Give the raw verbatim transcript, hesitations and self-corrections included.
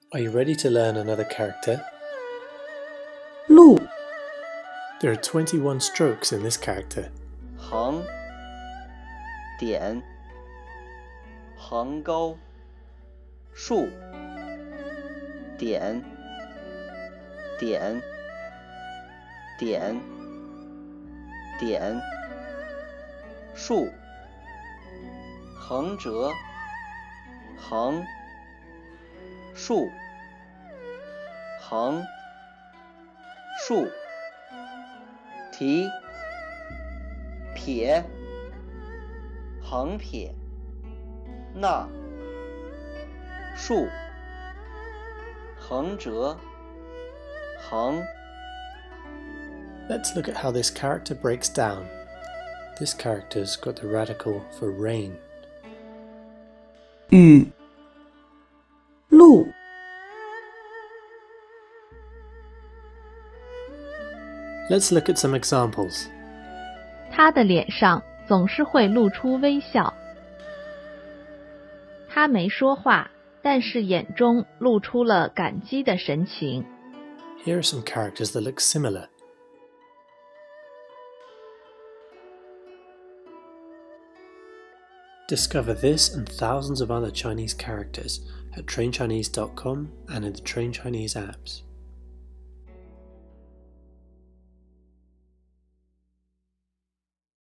Are you ready to learn another character? 路 There are twenty-one strokes in this character. 横点横钩竖点点点点竖横折横竖横竖提撇横撇捺竖横折横 Let's look at how this character breaks down. This character's got the radical for rain. 雨路 Let's look at some examples. 他的脸上总是会露出微笑。他没说话，但是眼中露出了感激的神情。 Here are some characters that look similar. Discover this and thousands of other Chinese characters at train chinese dot com and in the Train Chinese apps.